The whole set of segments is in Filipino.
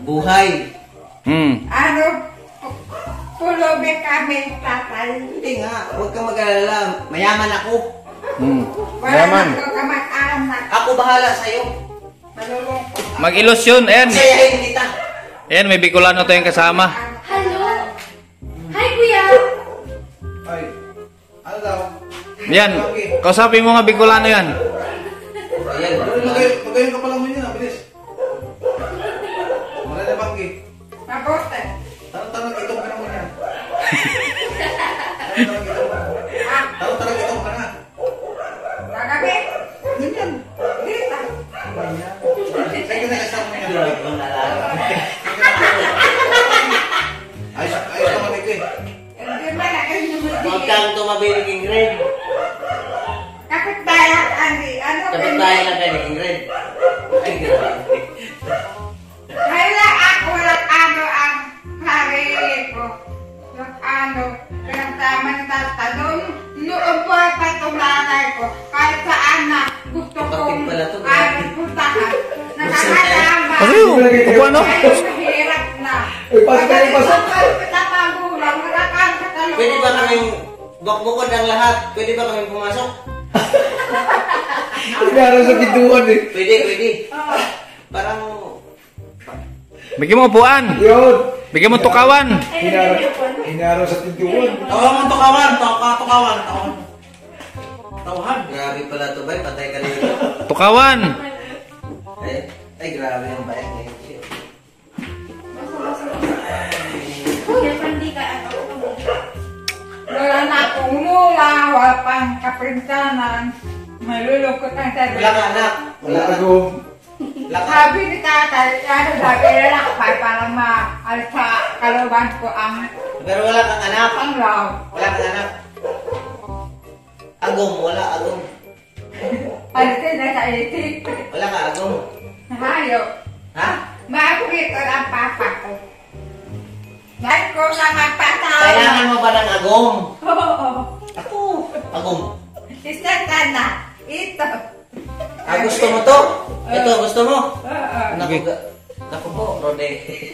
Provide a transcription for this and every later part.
buhay. Ano, pulubi kami, tatay. Hindi nga, huwag kang mag-alala. Mayaman ako. Wala na ko kamag-anak. Ako bahala sa'yo. Malulungkot. Mag-ilusyon, ayan. Sayahin kita. Ayan, may Bicolano tayong kasama. Hello? Hi, Kuya! Ay, ano daw? Yan, kausapin mo nga Bicolano yan. Ayan. Magayon ka pala mo yun, bilis. Wala na banggi. Mabuti. Tanong-tanong itong ka naman yan. Ah, Tanong-tanong itong ka na. kagabi. Ganyan. Dito. Kaya na kasama mo yan. Ayos ka mamig eh. Hindi ba na kayo Huwag lumabili? kang tumabiling Ingrid. Kapit-bayan, Andy. Ano Kapit tayo lang kayo ni Ingrid. Ay, grabe. Kaya ako lang ano ang hari ko. Yung ano, pinagtama ng tatanong. Noon po pa itong nanay ko. Kahit saan na gusto Kapatid kong pala to, ano puntahan. Nakakasama. Ano yun? Upuan, no? Kahit mahirap na. Pasok kayo, pasok. Kahit pinapagulang, nakakasama. Pwede ba kaming bukod ang lahat? Pwede ba kaming pumasok? Sinara sa pintuan eh. Pwede. Oo. Parang... Bigyan mo upuan. Yun. Bigyan mo tukawan. Hinaro sa pintuan. Tawaman, tukawan. Tukawan. Tawahan. Grabe pala to, bay. Patay ka dito. Tukawan. Ay, grabe yung bayat na yun. Kuya, pandi ka ano? Wala na akong mula, wala pang kapintanan. Malulungkot ang sabi. Wala ka, anak. Wala ako. Sabi ni tatay, ano sabi lalakbay para maalis sa kaluban ko ang Pero wala kang anak. panglaw. Wala kang anak. Agong, wala agong. Alisin na sa itik. Wala ka agong. Hayop. Ha? Makikita ko ang papa ko. Dahil ko na magpatawag. Kailangan mo ba ng agong? Oo. Ako. Agong. Isang na. Ito. Ah, gusto mo to? Ito, gusto mo? Oo. Naku, naku po, Rode.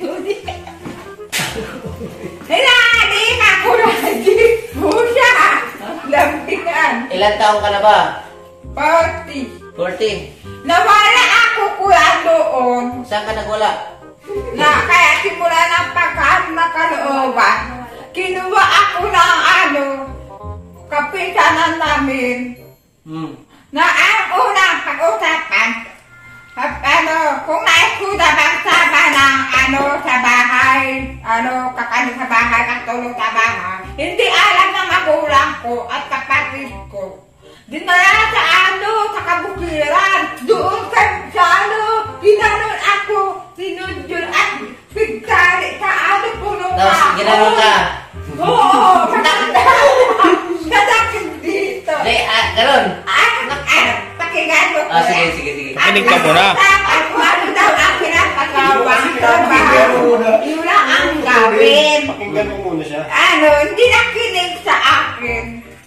Hinahali ako lagi. Pusa. Lampikan. Ilan taong ka na ba? 40. 14. Nawala ako kuya doon. Saan ka nagwala? Na kaya simula ng pagkaan na kalooban. Kinuha ako ng ano, kapitanan namin. Na ang unang pag-usapan, ano, kung naikuda bang sama ng ano sa bahay, ano, kakano sa bahay, katulong sa bahay, hindi alam ng magulang ko at kapatid ko. Dinala sa ano, sa kabukiran, doon sa ano, ginanon ako, sinudyon at pigtari sa ano, puno Tapos, ako. ginanon ka? Oo, nasakit dito. Hindi, ganun. Pakinggan mo. Ah, sige. Makinig ka muna. Ano daw ang pinapagawang trabaho? Yun lang ang gawin. Pakinggan mo muna siya. Ano, hindi nakinig sa akin.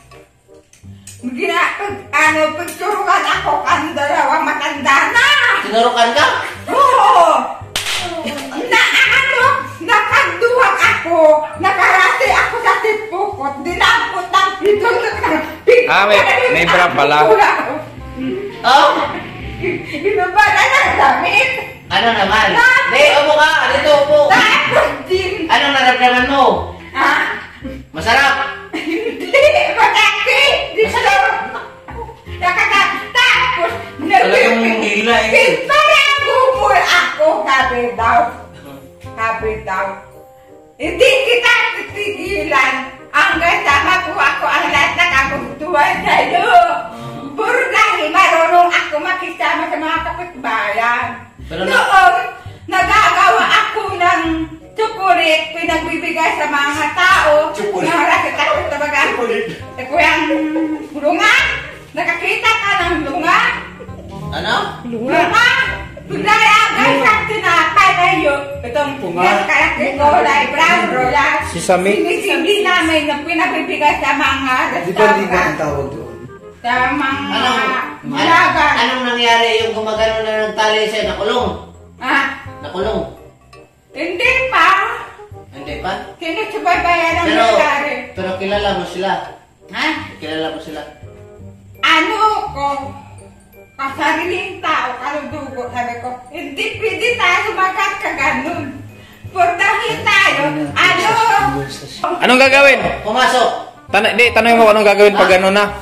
Pagturuan ako ang dalawang matanda na. Tinurukan ka? Oo. Nakaduwag ako. Nakarati ako sa tipukot. Dinampot ng pito. Ah, may bra pala. Oh? Binabala ng damit. Ano naman? Hindi, upo ka. Dito, upo. Tapos din. Anong naramdaman mo? Ha? Masarap. Hindi. Mataki. Tapos. Talagang hila eh. Pinagumul ako. Sabi daw. Hindi kita titigilan. Hanggang sa makuha ko ang lahat na kagustuhan sa'yo. Puro dahil marunong ako makisama sa mga kapitbayan. Noon, nagagawa ako ng tsukulit, pinagbibigay sa mga tao. Tsukulit? Nakakita sa baga. Kuyang lunga. Nakakita ka ng lunga? Ano? Lunga? Nagagay sa tinapay na yun. Itong kalaki ko, like brown royal. Sesame? Sinisindi namin na pinagbibigay sa mga Di ba hindi ka ang restaurant. tawag doon? Sa mga malagan. Anong nangyari yung gumagano na ng tali sa'yo? Nakulong? Ha? Nakulong? pa? Sinusubaybayan ang Pero, nangyari. pero kilala mo sila. Ha? Kilala mo sila. Ano ko? Kasariling tao, kaludugo, sabi ko, hindi pwede tayo magkaganon. Portahin tayo, ano? Anong gagawin? Pumasok! Tanong mo kung anong gagawin pag gano'n na.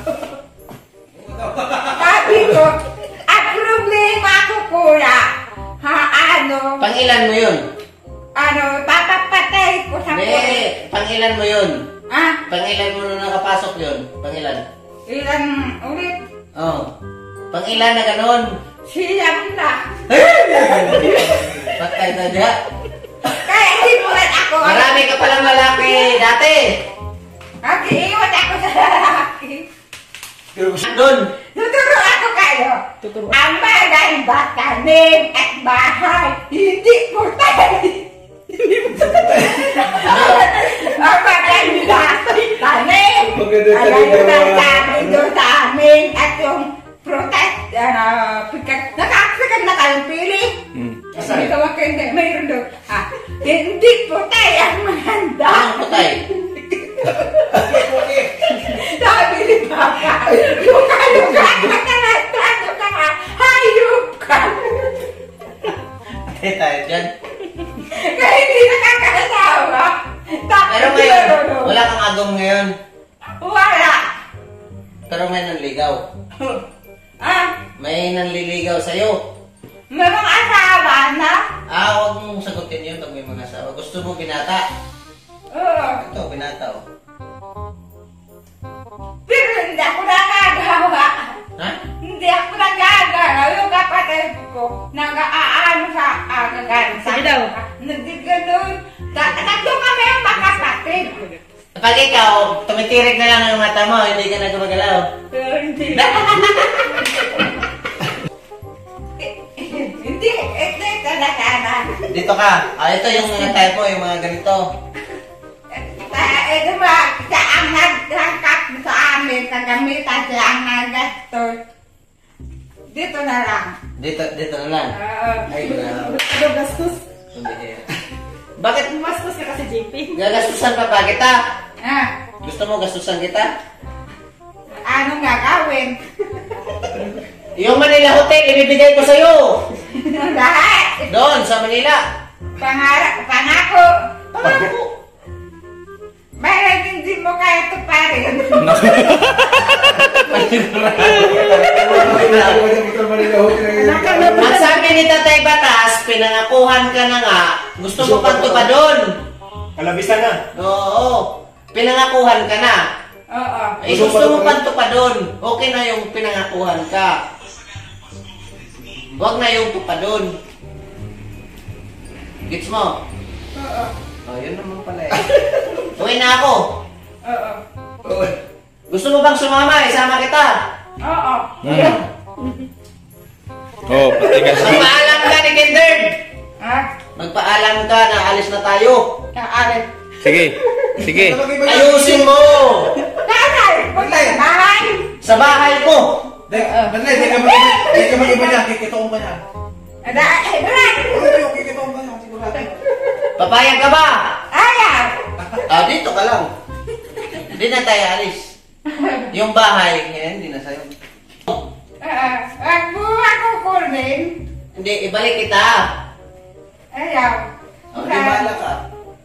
Sabi ko, ang problema ko, kuya, ha, ano? Pangilan mo yun? Ano, papapatay ko sa Hindi, kuya. pangilan mo yun. Ah, Pangilan mo nung nakapasok yun. Pangilan. ilan ulit? Oo. Pangilan na ganon. Siyam na. Patay na diya. Kaya hindi mo rin ako. Marami ka palang lalaki dati. Nag-iiwan ako sa lalaki. Doon. Tuturo ako kayo. Ang maganda tanim at bahay, hindi po tayo. Ang maganda tanim. Alam mo na sabi doon sa amin at yung protest, nakakasagan na kayong pili. Hindi ka makindi, mayroon doon. Hindi po tayo ang maganda. Anong putay? Sabi ni Papa, luka-luka ka talaga ka nga, hayop ka. Patay tayo dyan. Kaya hindi nakakasawa. Pero ngayon, wala kang agong ngayon. Wala. Pero may nanligaw. May nanliligaw sa'yo. May mga asawa na? Huwag mong sagutin yun pag may mga asawa. Gusto mo binata? Oo. Ito, binata oh. Pero hindi ako nagagawa. Ha? Hindi ako nagagawa. Yung kapatid ko, nag-aano sa agagawa. Sige daw. Hindi ganun. Tatlo kami ang makapatid. Kapag ikaw, tumitirik na lang ang mata mo, hindi ka na gumagalaw. Pero hindi. Hindi talaga na. Dito ka. Ito yung mga type mo, yung mga ganito. Ito ba, siya ang nagrangkap sa amin, kagamitan siya ang nagastos. Dito na lang. Dito na lang. Ay, grabe. Ano gastos? Hindi. Bakit Mastos ka kasi, JP. gagastusan pa ba kita? Ah, Gusto mo gastusan kita? anong gagawin? Yung Manila Hotel, ibibigay ko sa'yo. Lahat. Doon, sa Manila. Pangako. Pangako. Bakit hindi mo kaya tuparin? Ang sabi ni Tatay Batas, pinangakuhan ka na nga, gusto mo pang tupadon. Kalabisan na. Oo, pinangakuhan ka na. Oo. Eh, gusto mo pang tupadon. Okay na yung pinangakuhan ka. Huwag na yung tupadon. Gets mo? Oo. Oh, yun naman pala eh. Uwi na ako. Oo. Gusto mo bang sumama? Isama kita. Oo. Oh, pati ka sa... Magpaalam ka ni Kinderd. Ha? Magpaalam ka na alis na tayo. Kaarin. Sige, sige. Ayusin mo. Nanay! Punta sa bahay! Sa bahay ko. Manlay, di ka mag-iba niya. Kikitong pa niya. Brad! Kikitong pa niya. Sigurado. Papayag ka ba? Ayaw! Dito ka lang. Hindi na tayo alis. Yung bahay, yan, hindi na sa'yo. Ang buha ko kunin. Hindi, ibalik kita. Ayaw. Di bahala ka.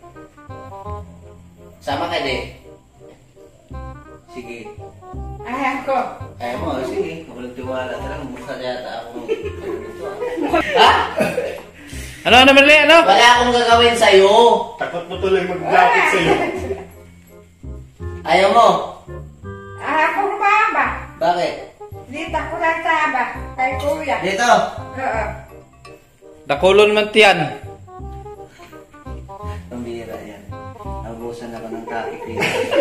Sama ka, di. Sige. Ayaw ko. Ayaw mo, sige. Walang tiwala. Talagang mukha yata ako. Ha? Ano, Marley? Ano? Wala akong gagawin sa'yo. Takot mo tuloy mag-jacket sa'yo. Ayaw mo. Ako mama. Bakit? Dito ako nasaba. Kay kuya. Dito. Oo. Dakulon man tiyan. Pambira yan. Abusan ako ng traffic dito.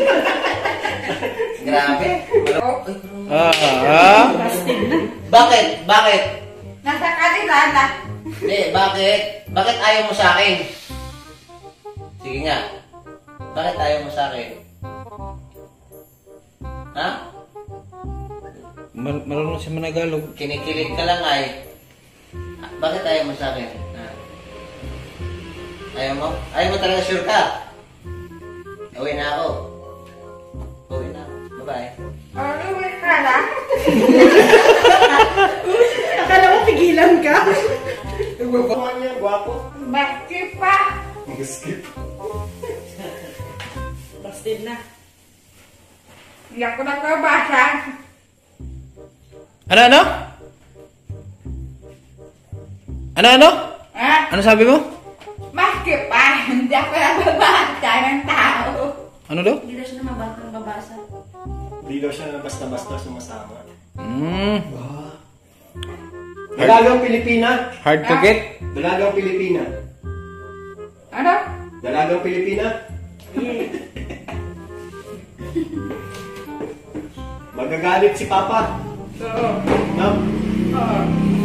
Grabe. Bakit? Bakit? Nasa kanila na. Hindi, bakit? Bakit ayaw mo sa akin? Sige nga. Bakit ayaw mo sa akin? Ha? Marunong siya managalog. Kinikilig ka lang ay. Bakit ayaw mo sa akin? Ha? Ayaw mo? Ayaw mo talaga sure ka? Uwi na ako. Uwi na ako. Bye-bye. Uwi ka na. Akala mo pigilan ka? Guwapo niya, guwapo. Bakit pa? Mag-skip. Busted na. Hindi ako nakabasa. Ano? Ano? Ha? Ano sabi mo? Bakit pa? Hindi ako nakabasa ng tao. Ano daw? Hindi na siya mababasa. Hindi daw siya basta-basta sumasama. Dalagang Pilipina. Hard to get? Dalagang Pilipina. Ano? Dalagang Pilipina. Magagalit si Papa. Oo. No? Oo.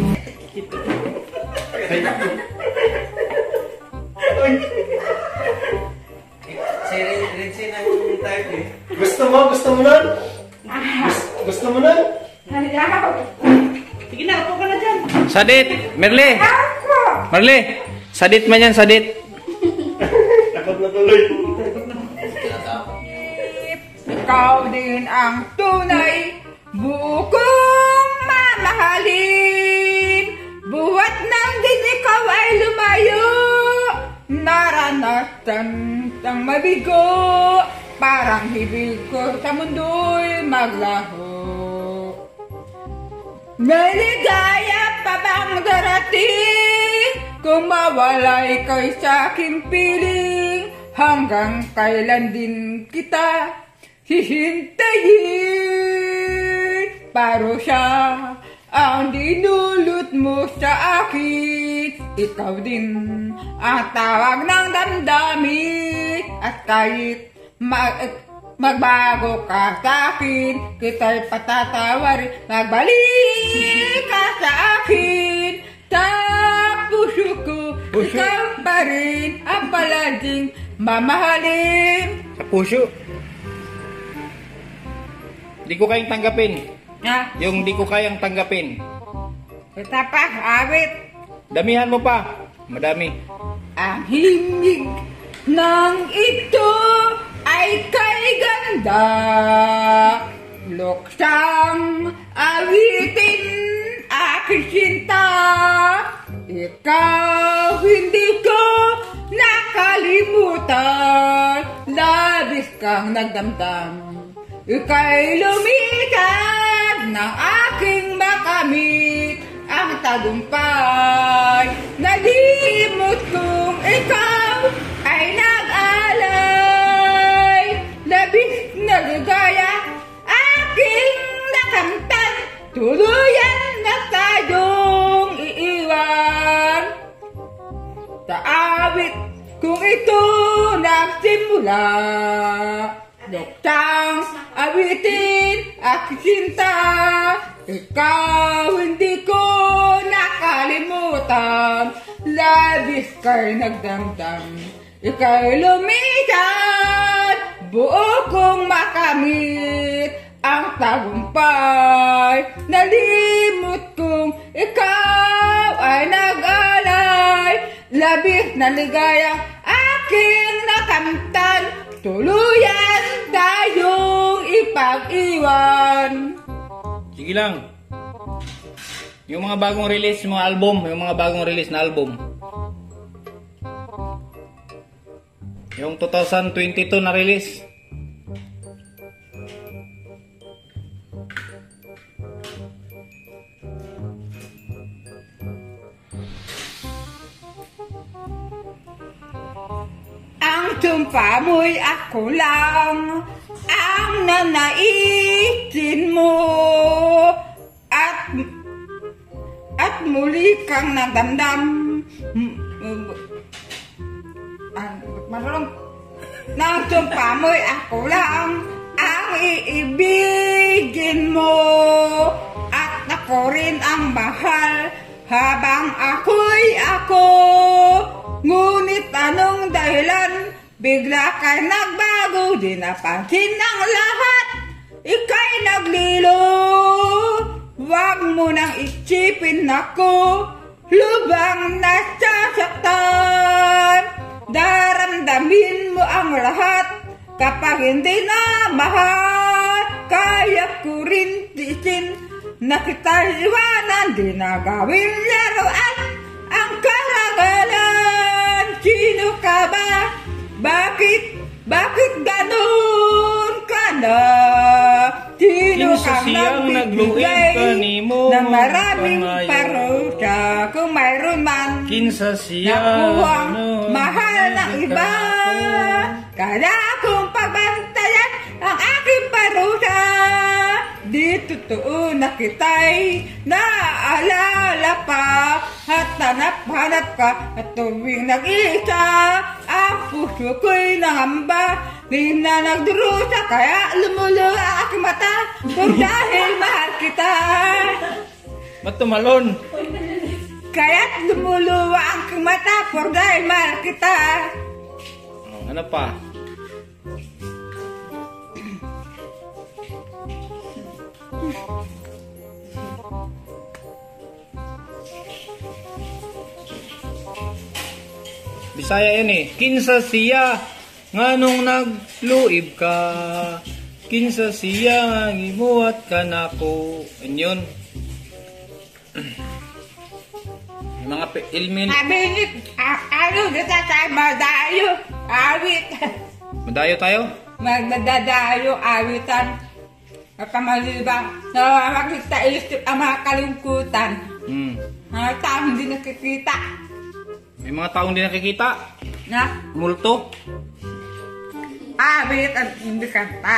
Si Rinsin ang type eh. Gusto mo nun? Gusto mo nun? Ayaw. Sige na, upo ka na dyan. Sadit! Merle! Ako. Merle! Sadit man yan, sadit. Takot na tuloy. Ikaw din ang tunay, bukong mamahalin. Buwat nang din ikaw ay lumayo, naranasan ang mabigo. Parang hibig ko sa mundo'y maglaho. Naligaya pa bang darating kung mawala ikaw'y sa'king piling? Hanggang kailan din kita hihintayin? Parusa ang dinulot mo sa akin. Ikaw din ang tawag ng damdamin. At kahit magbago ka sa akin, kita'y patatawarin. Magbalik ka sa akin sa puso ko. Ikaw pa rin ang palaging mamahalin. Sa puso. Di ko kayang tanggapin. Ha? Yung di ko kayang tanggapin. Kita pa, awit. Damihan mo pa. Madami. Ang himig ng ito ay kay ganda. Luksang awitin aking sinta. Ikaw hindi ko nakalimutan. Labis kang nagdamdam. Ika'y lumikat ng aking makamit ang tagumpay. Nalimot kong ikaw ay nag-alay. Labis na ligaya aking nakamtan. Tuluyan na tayong iiwan. Sa awit kung ito nagsimula. Luktang awitin aking sinta. Ikaw hindi ko nakalimutan. Labis ka'y nagdamdam. Ika'y lumikat. Buo kong makamit ang tagumpay. Nalimot kong ikaw ay nag-alay. Labis na ligaya aking nakamtan. Tuluyan tayong ipag-iwan. Sige lang. Yung mga bagong release, mga album. Yung mga bagong release na album. Yung 2022 na release. Ang tumpa mo'y ako lang ang nanaisin mo. At muli kang nagdamdam. Marunong. Nang tumpa mo'y ako lang ang iibigin mo. At ako rin ang mahal habang ako'y ako. Ngunit anong dahilan? Bigla ka'y nagbago, di napansin ng lahat. Ika'y naglilo. Huwag mo nang isipin ako, lubang nasasaktan. Daramdamin mo ang lahat, Kapag hindi na mahal, kaya ko rin tiisin na kita'y iwanan, di na gawin laruan ang karangalan. Sino ka ba? Bakit ganun ka na? Sino Kinsa ka siyang nagluib nagbibigay kanimo na maraming pangayo? parusa kung mayroon man Kinsa siya nakuhang mahal ng iba? Kaya kung pagbantayan ang aking parusa, di totoo na kita'y naaalala pa at hanap-hanap ka at tuwing nag-isa ang puso ko'y nangamba. Di na nagdurusa kaya lumulo ang aking mata kung dahil mahal kita. Ba't tumalon? Kaya't lumulo ang aking mata kung dahil mahal kita. Ano pa? Bisaya yun eh. Kinsa siya nganong nagluib ka. Kinsa siya nga gibuhat ka nako. Yun. Mga ilmin. Abinit, ano dito tayo madayo, awit. Madayo tayo? Magdadayo, awitan. At kamalibang, makita isip ang mga kalungkutan. Mga tao hindi nakikita. May mga taong di nakikita. Na, Multo. awit at hindi kanta.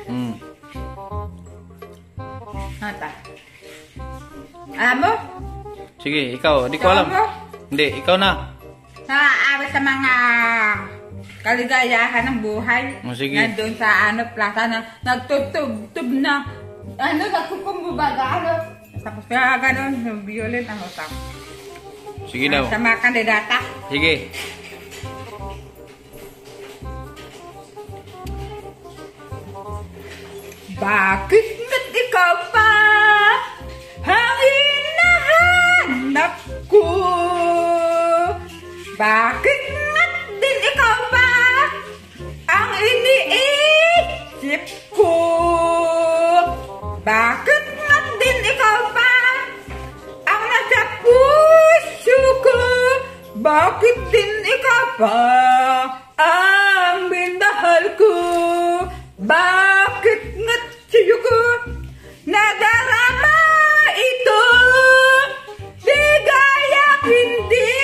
Nata. Alam mo? Sige, ikaw. Di ko alam. Alam mo? Hindi, ikaw na. Awit sa mga kaligayahan ng buhay. Oh, sige. Nandun sa plaza na nagtutub-tub na nagkukumbaga, tapos kaya gano'n, yung violent ang utak. Sige daw. Sa mga kandidata. Sige. Bakit na't ikaw pa ang hinahanap ko? Bakit na't din ikaw pa ang iniisip ko? Bakit na't din ikaw pa ang nasa puso ko? Bakit din ikaw pa ang minahal ko? Bakit nga't sa'yo ko nadarama ito? Di gayang hindi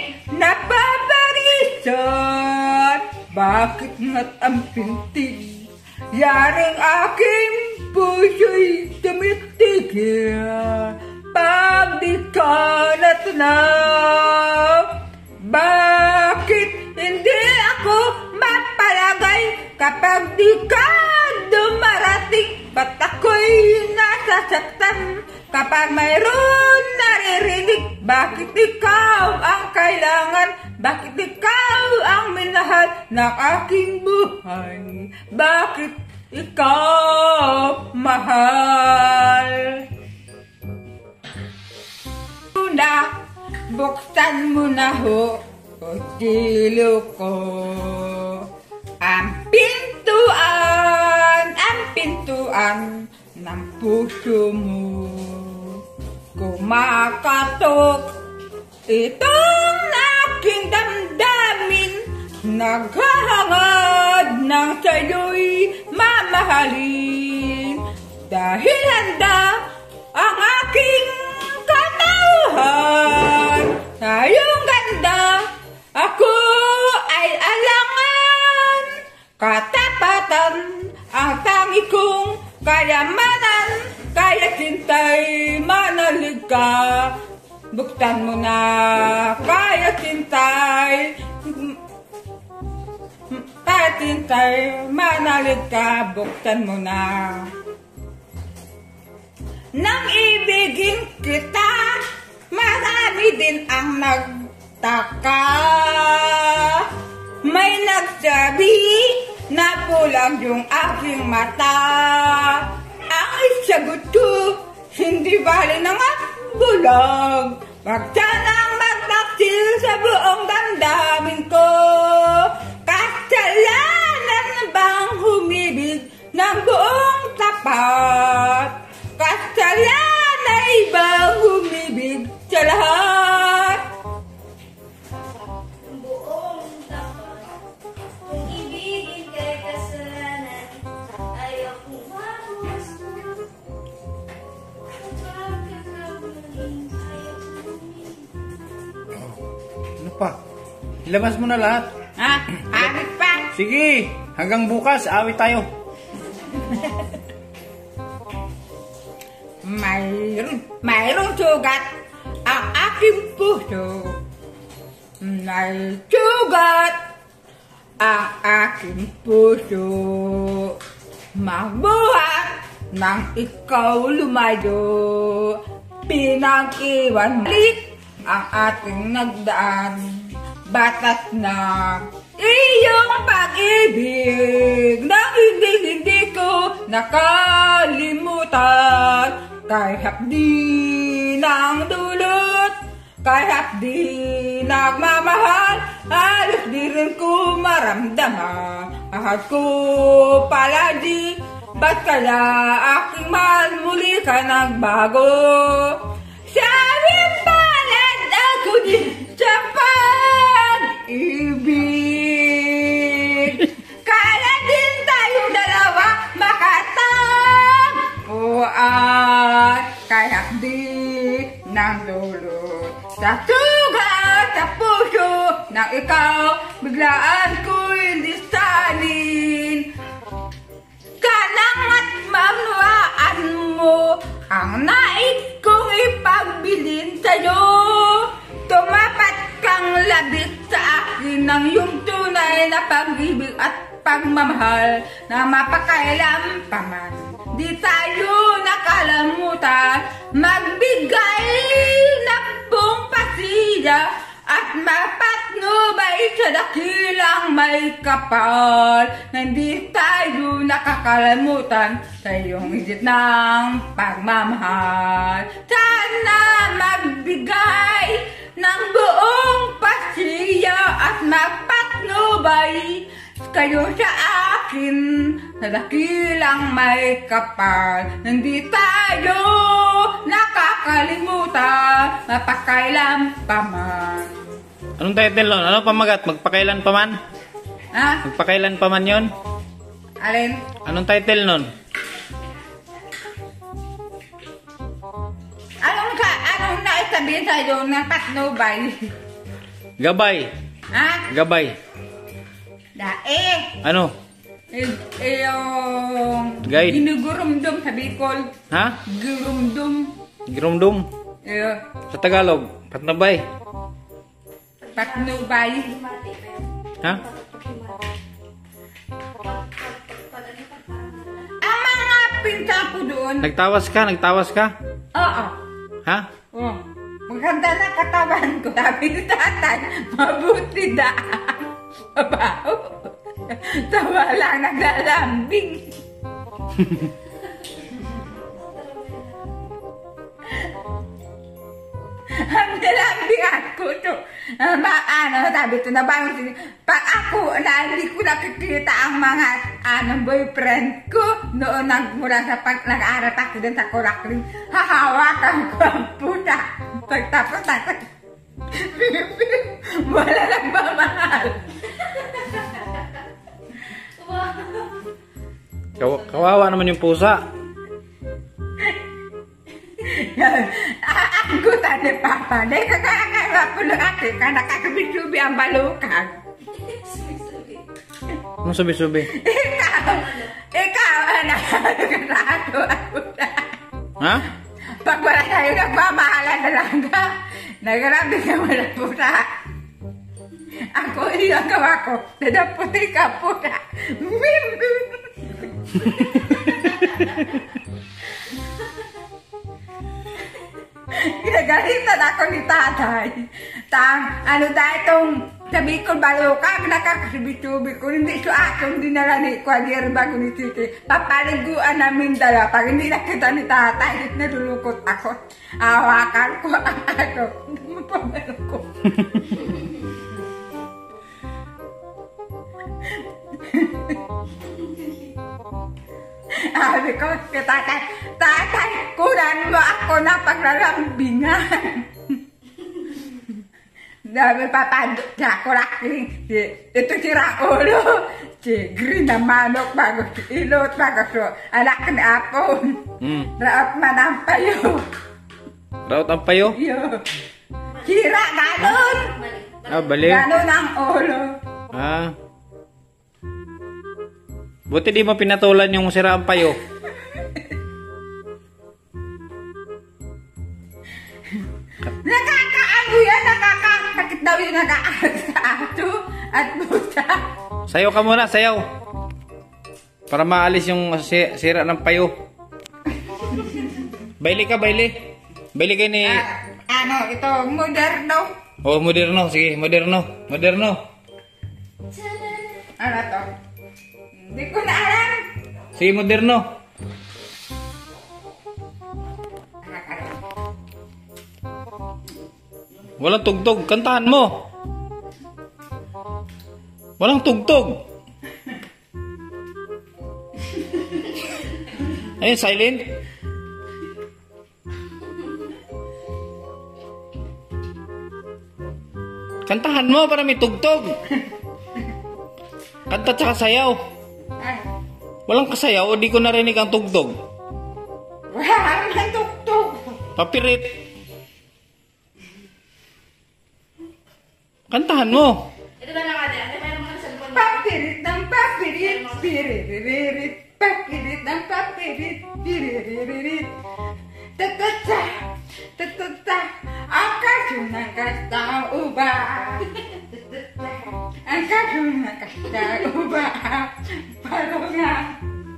napaparisot. Bakit nga't ang pintig yaring aking puso'y tumitigil pag di ka natunaw? Bakit hindi ako mapalagay kapag di ka dumarating? Ba't ako'y nasasaktan kapag mayroon naririnig? Bakit ikaw ang kailangan? Bakit ikaw ang minahal ng aking buhay? Bakit ikaw mahal? Una, buksan mo na ho o dilo ko ang pintuan ng puso mo. Kumakatok itong aking damdamin, naghahangad ng sa'yo'y mamahalin. Dahil handa ang aking katauhan sa iyong ganda, ako ay alangan. Katapatan ang tangi kong kayamanan, kaya cinta'y manalig ka. Buksan mo na, kaya cinta'y manalig ka. Buksan mo na. Nang ibigin kita, marami din ang nagtaka. May nagsabi na pulang yung aking mata. Ang isagot ko, hindi bali na nga bulag. Wag sanang magtaksil sa buong damdamin ko. Kasalanan bang pa. Ilabas mo na lahat. Ha? Awit pa. Sige, hanggang bukas, awit tayo. Mayroong sugat ang aking puso. May sugat ang aking puso. Mabuhat nang ikaw lumayo. Pinag-iwan malit ang ating nagdaan. Batas na iyong pag-ibig nang hindi ko nakalimutan. Kahit hapdi ng dulot, kahit hapdi nagmamahal, halos di rin ko maramdaman. Ahad ko palagi, ba't kaya aking mahal muli ka nagbago? Sabing palad ako din sa pag-ibig. Kaya din tayong dalawa makatagpuan. Kaya di ng dulot sa sugat sa puso nang ikaw biglaan ko'y lisanin. Kanang at mamnuaan mo ang nais kong ipagbilin sa'yo. Tumapat kang labis sa akin ng iyong tunay na pag-ibig at pagmamahal na mapakailan pa man. Di tayo nakalamutan magbigay ng buong pasiya at mapatnubay sa dakilang may kapal. Hindi tayo nakakalamutan sa iyong higit ng pagmamahal. Sana magbigay ng buong pasiya at mapatnubay kayo sa akin sa dakilang may kapal. Hindi tayo nakakalimutan mapakailan pa man. Anong title nun? Ano pamagat? Magpakailan pa man? Ha? Magpakailan pa man yun? Alin? Anong title nun? Anong naisabihin sa'yo ng patnubay? Gabay. Ha? Gabay. Dae. Ano? Yung Guide. ginugurumdum sa Bicol. Ha? Gurumdum. Girumdum. Sa Tagalog. Patnubay. Patnubay. Ha? Ang mga pinsan ko doon. Nagtawas ka? Nagtawas ka? Oo. Ha? Oh. Maganda na katawan ko. Sabi ni tatay, mabuti daan. Babaw. Tawa lang naglalambing. Ang nilambing ako to. Sabi to na ba pag ako na hindi ko nakikita ang mga boyfriend ko noon mula sa pag nag-aaral ako din sa Corakling, hahawakan ko ang puta. Pagtapos ako, wala lang ba mahal? Kawawa naman yung pusa. Ang gutan ni Papa, dahil kakakaiwa po lang ate ka, nakakabisubi ang balukag. Anong subi-subi? Ikaw, nakakarato ako na. Ha? Pag wala tayo nagmamahalan talaga, nagarabi ka wala puta. Ako, iyang gawa ko, nadaputi ka puta. Ginagalitan ako ni tatay. Ano dahil itong sabi ko balukag, nakakasubi-subi ko. Hindi so akong dinala ni Quadier bago ni Titi. Papaliguan namin dala. Pag hindi nakita ni tatay, nalulukot ako. Awakan ko ang ano. Pamalo ko. Sabi ko, tatay, kunan mo ako na paglalambingan. Sabi papadok sa Corakling, ito si Raulo, si Green na manok bago si Ilot, bago si anak ni Apon. Raot man ang payo. Raot ang payo? Sira ganon. Baliw. Ganon ang ulo. Ah. Buti di mo pinatulan yung sirang payo. Nakakaano yan, nakakakit daw yung nakakaato at buta. Sayaw ka muna, sayaw. Para maalis yung sira ng payo. Baili ka, baili. Baili kayo ni... Ano, ito, moderno. Oh, moderno. Sige, moderno. Moderno. Ano to? Hindi ko na alam. Sige, moderno. Walang tugtog. Kantahan mo. Walang tugtog. Ayun, silent. Kantahan mo para may tugtog. Kanta tsaka sayaw. Ay, Walang kasayaw o di ko narinig ang tugtog. wala naman tuktok. Papirit. Kantahan mo. Ito na lang ate. Ate, mayroon mga cellphone. Papirit ng papirit, piriririt. Papirit ng papirit, piriririt. Tatata, tatata, ang kasunang kastauba. Ang kasunang kastauba. Parungan.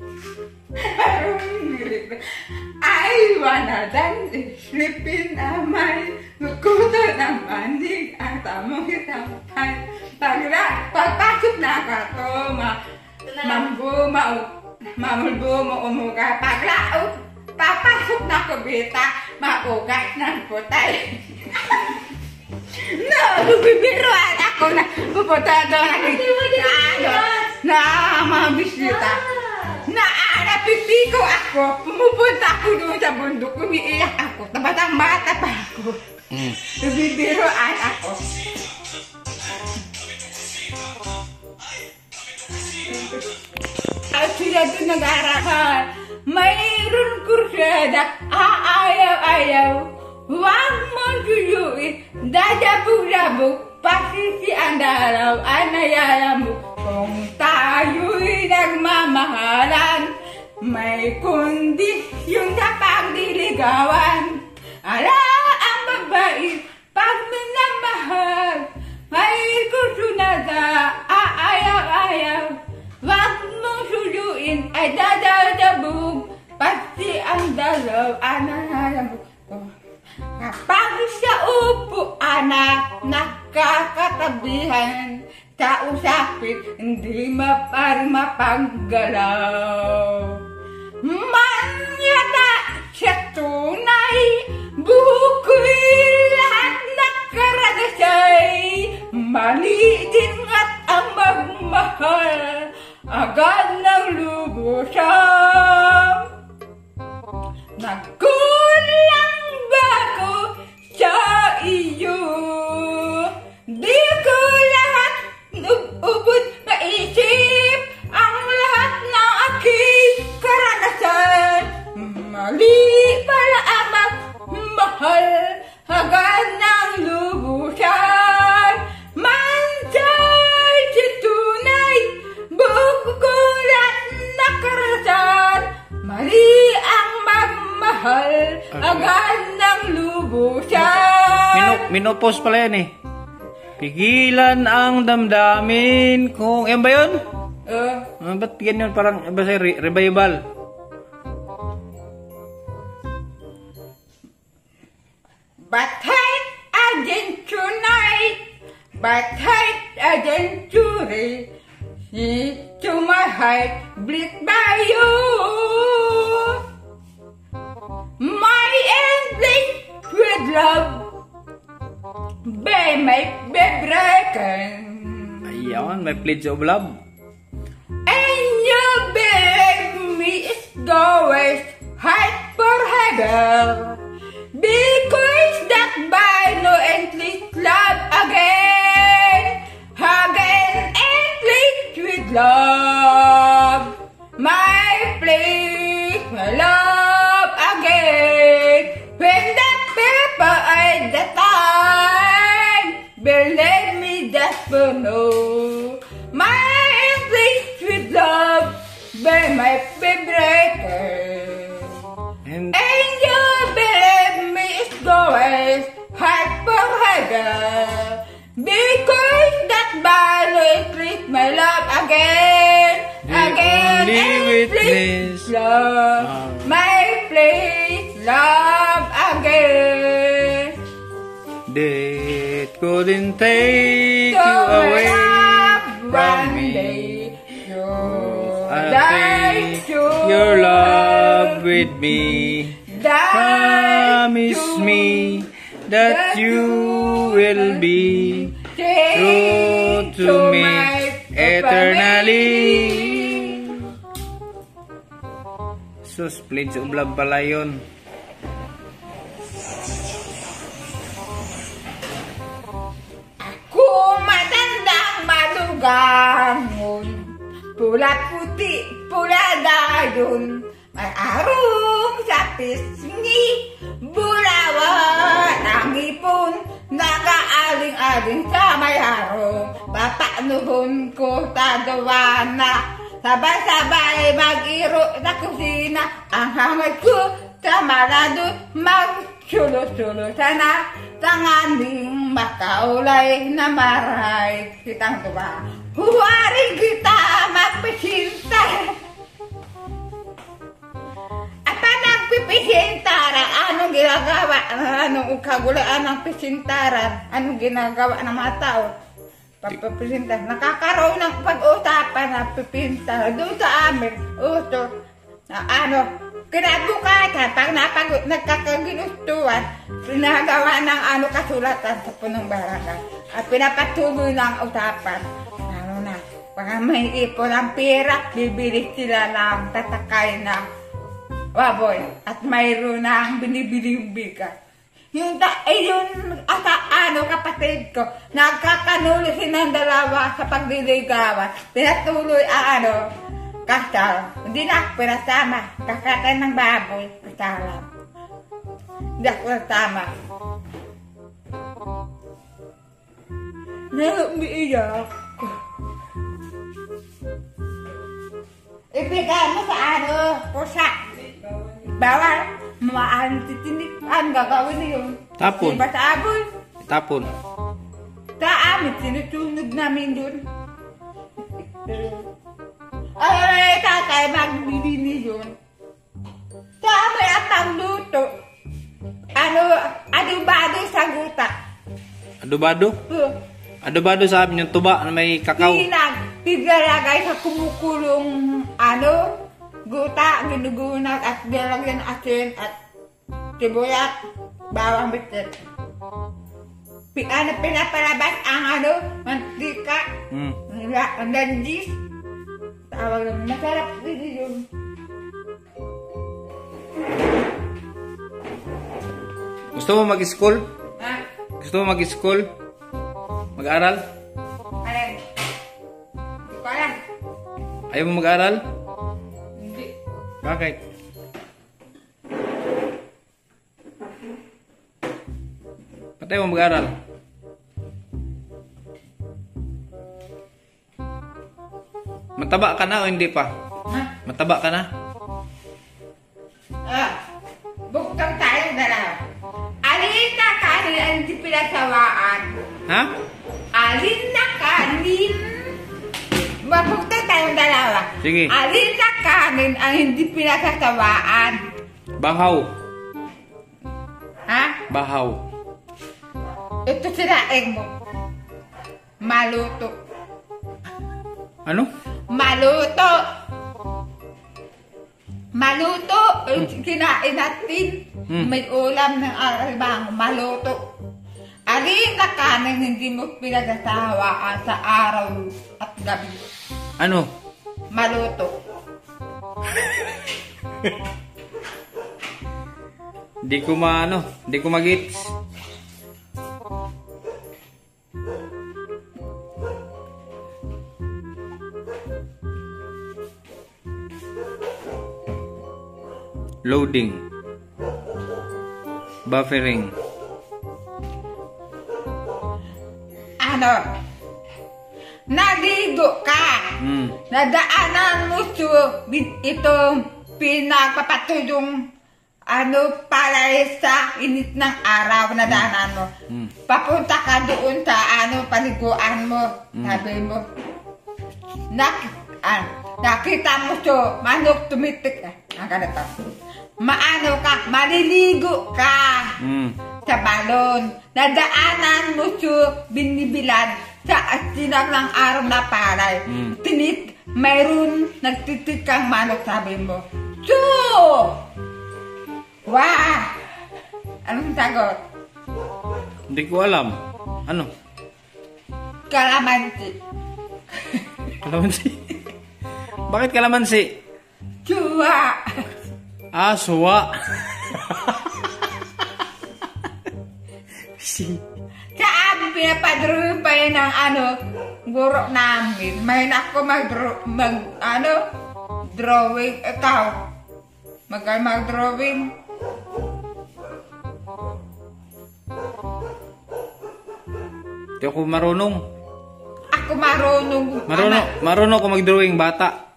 I wanna dance, sleeping on my nukuto ng manig ang tamong itampay. Pagpasok na ka to, mamulbo mo umuga. Papasok na ko bita, maugas ng putay. No, bubibiruan ako na pupunta doon na mga bisita. Napipiko ako, pumupunta ako doon sa bundok, umiiyak ako, batang-bata pa ako. Nabibiroan ako. At sila doon nag-arakan, mayroon kursada, aayaw-ayaw, huwag mong tuyuin, dadabog-dabog, pasisi ang dalaw, anayala mo. Kung tayo'y nagmamahalan, may kondisyon sa pagdiligawan. Ala ang babae, pag minamahal, may kusunada, aayaw-ayaw. Wag mong suluin, ay dadadabog, pati ang dalaw, ananalamog ko. Kapag sa upuan na nakakatabihan, kausapin, hindi mapaggalaw. Manyata sa tunay, buko'y lahat nakaragay. Mali din at ang magmahal, agad ng lubusan. Nagkulang ba ko sa iyo? Di ko lahat ubod maisip ang lahat ng aking karanasan. Mali pala ang magmahal, hagad ng lubusan. Mansay si tunay, bukulat na karanasan. Mali ang magmahal, agad ng lubusan. Minopos pala yan eh. Pigilan ang damdamin kung... Yan ba yun? Ba't ganyan parang iba sa'yo? Revival. Batay agent tonight, batay agent turi, si tumahay blit bayo. My ending with love, be make be broken. Ayan, may pledge of love. And you believe me is always hide for heaven. Because that by no endless love again, again endless with love. My place, my love again. When the people at the time believe me. puno. My place with love by my breaker. And And you believe me it's going hard for harder. Because that balloon treat my love again. The Again only and witness. please love. My place love again. death couldn't take So you my away love from one me. day you I'll die take to your love with me. die Promise to me that you will be true to me eternally. Sus, pledge of love pala yun. Kung matandang malugangon, pula puti, pula dayon, may arong sa pisngi, bulawan ang ipon, nagaaling-aling sa may harong, papanuhon ko tadawana, sabay-sabay mag-iro sa kusina, ang hangad ko sa malado, magsulo-sulo sana, tanganing makaulay na maray kitang tuwa. Huwaring kita magpisinta. At nagpipisintara, anong ginagawa? Anong kagulaan ng pisintaran? Anong ginagawa ng mga tao? Pagpipisinta. Nakakaroon ng pag-usapan na pipinta doon sa amin. Uso na kinabukasan, pag nagkakaginustuhan, pinagawa ng kasulatan sa punong barangay. At pinapatuloy ng usapan. Pag may ipon ang pera, bibili sila ng tatakay na baboy. At mayroon na ang binibiling bigas. Yung kapatid ko, nagkakanulo silang dalawa sa pagdiligawan. Pinatuloy ang kasal. Hindi na ako pinasama. Kakatay ng baboy. Kasalan. Hindi ako pinasama. Umiiyak. Ibigay mo sa pusa. Bawal. Maaari titinik. Ang gagawin na yun? Tapon. Diba sa aboy? Tapon. Sa amin, sinusunog namin dun. Ay, tatay, magbibili yun. Sa amin at ang luto. Adubado sa guta. Adobado? Adobado sa amin yung tuba na may kakao. Pinalagay sa kumukulong guta, ginugunat at nilagyan asin at sibuyat, bawang bitin. Pinapalabas ang mantika, ang landis. Tawag naman, masarap din yun. Gusto mo mag-school? Ha? Gusto mo mag-school? Mag-aral? Alin? Hindi ko alam. Ayaw mo mag-aral? Hindi. Bakit? Ba't ayaw mo mag-aral? Mataba ka na o hindi pa? Ha? Mataba ka na? Buktang tayo dalawa. Alin na kanin ang hindi pinasawaan? Ha? Alin na kanin? Mabuktang tayong dalawa. Sige. Alin na kanin ang hindi pinasasawaan? Bahaw. Ha? Bahaw. Ito sinaing mo. Maluto. Ano? Maluto. Maluto. Kinain natin. May ulam ng alibang. Maluto. Alin na kanin hindi mo pinasasawaan sa araw at gabi? Ano? Maluto. Di ko di ko magits. Loading. Buffering. naligo ka. Nadaanan mo itong pinagpapatulong para sa init ng araw na daanan mo. Papunta ka doon sa paliguan mo. Sabi mo, nakita mo manok tumitik. Ganito. Maliligo ka sa balon. Nadaanan mo binibilan sa sinag ng araw na palay. Mayroon nagtitik kang manok, sabi mo. Wah! Anong sagot? Hindi ko alam. Ano? Kalamansi. Kalamansi? Bakit kalamansi? Suwa. Suwa. Saan pinapadrawing pa yan ng guro namin. May ako drawing. Ikaw, mag-drawing. Hindi ako marunong. Ako marunong. Marunong ako mag-drawing bata.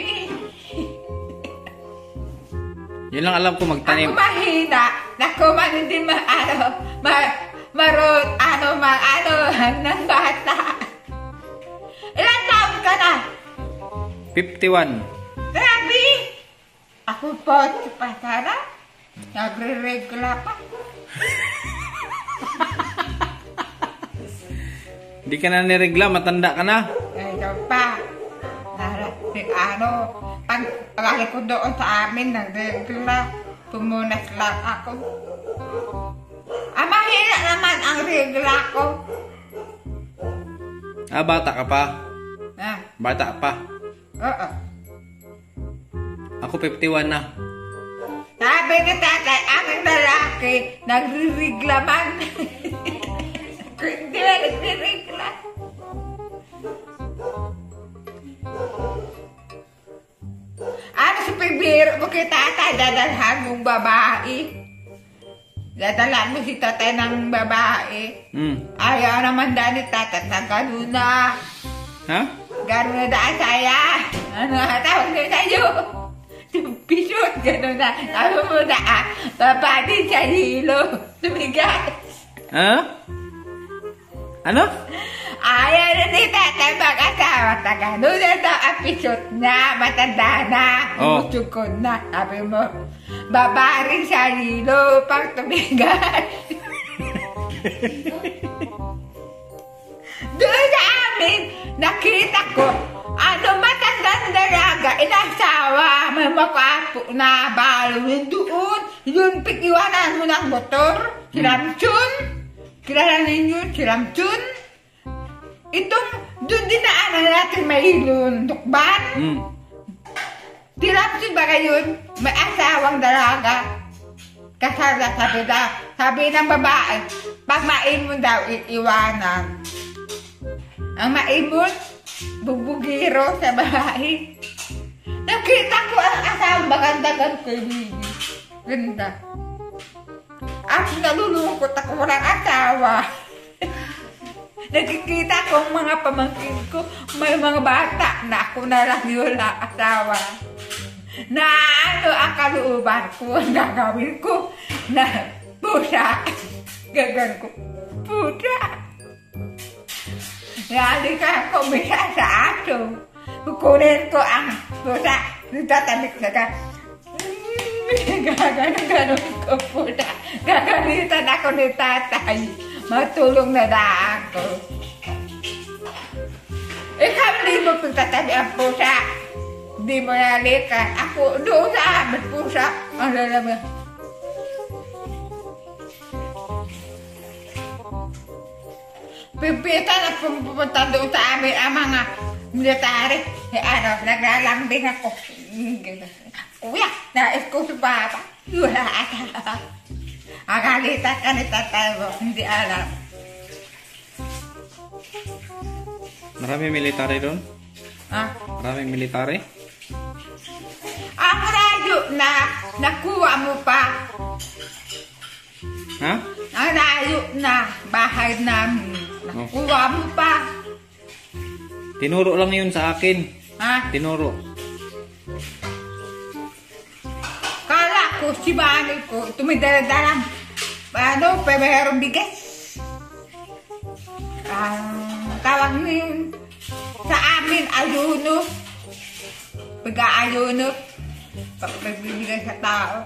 Yun lang alam ko magtanim. Ako mahina. Ako hindi ng bata. Ilan taon ka na? 51. Grabe! Ako po, pasara. Nagre-regla pa. Hindi ka na niregla, matanda ka na. Ito pa. Pag ko doon sa amin, nagregla. Tumunas lang ako. Mahina naman ang regla ko. Bata ka pa? Bata pa? Oo. Ako 51 na. Sabi ni tatay, aking lalaki, nagre-regla man. Hindi ba nagre-regla? Sa pagbiro mo kay tatay, dadalhan mong babae. Dadalhan mo si tatay ng babae. Ayaw naman dahil ni tatay na gano'n na. Ha? Gano'n na dahil saya. Tawag na sa'yo. Pisot, gano'n na. Sabi mo na, babati sa hilo. Tumigas. Ha? Ano? Ayaw na ni tatay mag-asawa. Gano'n na daw ang pisot na. Matanda na. Musukod na. Sabi mo, babari sa hilo pag tumigas. Doon sa amin, nakita ko, matandang dalaga, inasawa, may makapo na balo. Doon, yun, pikiwanan mo ng motor, si Ramchun. Kilala ninyo, si Ramchun. Itong, doon dinaanan natin may ilon, Tukban. Si Ramchun ba yun, may asawang dalaga. Kasala, sabi ng babae, pag maimon daw, iiwanan. Ang maimon, bubugiro sa bahay. Nakita ko ang asawang maganda-ganda kay Bibi. Ganda. At nalulungkot ako walang asawa. Nakikita ko ang mga pamangkin ko, may mga bata na ako na lang yun na asawa. Na ang kalooban ko, ang gagawin ko, na pusa. Gagawin ko, pusa. Lali ka kumisa sa aso. Kukunin ko ang pusa. Tatabik na ka. Gaganon ko pusa. Gagamitan ako ni tatay. Matulong na ako. Ikaw hindi mo pagtatabi ang pusa. Hindi mo nalikan. Ako doon sa amin pusa. Ang lalabas. Pipita na pumunta doon sa amin ang mga military. Naglalambing ako. Kuya, nais ko sa baba. Wala ka. Agalitan ka ni tatay mo. Hindi alam. Maraming military doon? Maraming military? Ang radyo na nakuha mo pa. Ha? Ang radyo na bahay namin. Nakuha mo pa. Tinuro lang yun sa akin. Ha? Tinuro. Kala ko si Bani ko, tumidala-dalang. Ano, mayroong bigas. Tawag niyo sa amin, ayuno. Pag-aayuno. Pagbibigay sa tao.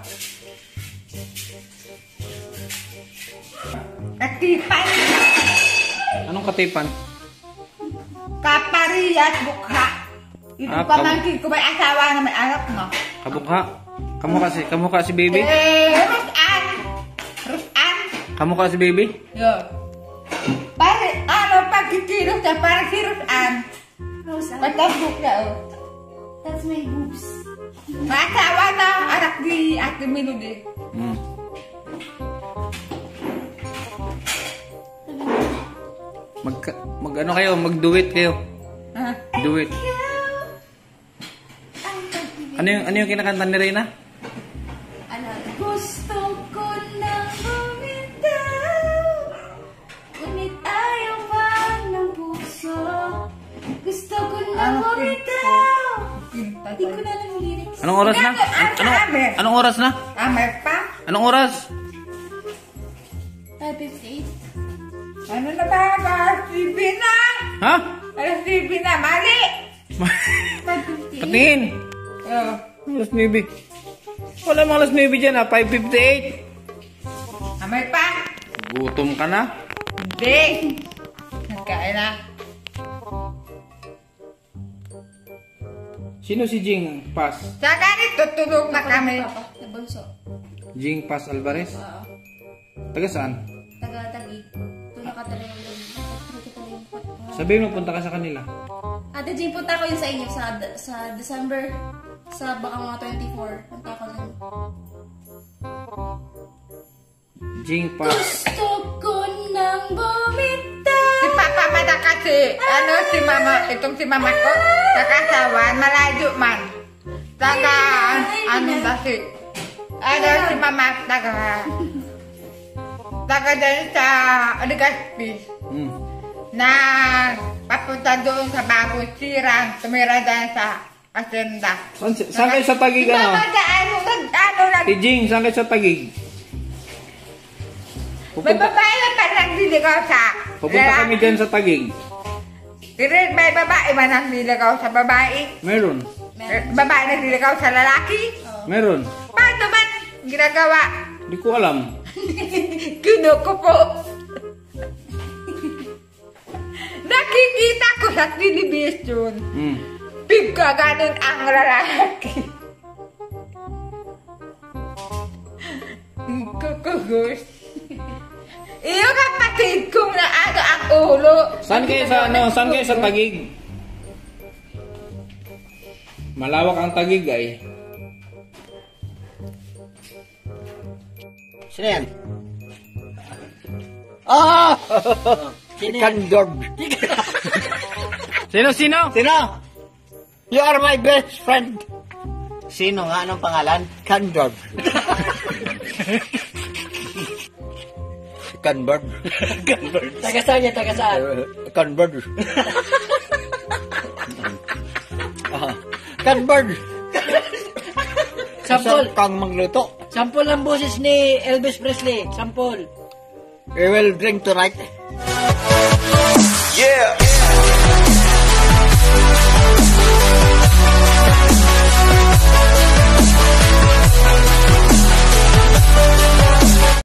Katipan. Anong katipan? Kapariyat bukha. Ito pamangkin ko may asawa na may anak, no? Kabukha. Kamukha si baby? Rusan. Kamukha si baby? Yo. Pare, pagkikilos na parang si Rusan. Rosa, Patapok na, oh. that's my boobs. May asawa na, anak ni Ate Melody. Hmm. Mag ano kayo? Mag-duet kayo. Ha? Duet. Ano yung kinakanta ni Reyna? Ano? Gusto ko nang bumitaw, ngunit ayaw man ng puso. Gusto ko nang bumitaw. Hindi ko na lang lyrics. Anong oras na? Anong oras na? May pa? Anong oras? 5:58. Ano na ba? Alas 7 na! Ha? Alas 7 na, mali! 5:58. Patingin. Oh. Alas 9. Wala mga alas 9 dyan ha. 5:58. May pa? Gutom ka na? Hindi! Nagkain na. Sino si Jing Paz? Sa ganito, tulog na kami. Papa, na bunso. Jing Paz Alvarez? Oo. Taga saan? Taga-tagi. Doon nakatala yung Sabihin mo, punta ka sa kanila. Ate Jing, punta ko yun sa inyo sa December. Sa baka mga 24. Punta ko dun. Jing Paz. Gusto ko nang bumitaw. Si Papa Mada kasi, si Mama, itong si Mama ko, nakasawan, malayo man. Si Mama, taga dyan sa Legazpi. Na papunta doon sa bagong sirang, tumira dyan sa Asenda. Saan kayo sa Tagig ano? Si Jing, saan kayo sa Tagig? May babae na pa nagdiligaw sa Pupunta kami dyan sa Tagig. May babae ba nagdiligaw sa babae? Meron. Babae nagdiligaw sa lalaki? Meron. Paano ba ginagawa? Hindi ko alam. Kinuko po. Nakikita ko sa television. Pigka ganun ang lalaki. Kukugos. Iyo kapatid kong naano ang ulo. Saan kayo sa Tagig? Malawak ang Tagig ay. Sino yan? Ah! Kandorb. Sino? Sino? You are my best friend. Sino nga? Anong pangalan? Kandorb. Kanbird. Taga saan yan? Taga saan? Kanbird. Kanbird. Sampol. Kang magluto. Sampol ang boses ni Elvis Presley. Sampol. We will drink tonight. Yeah.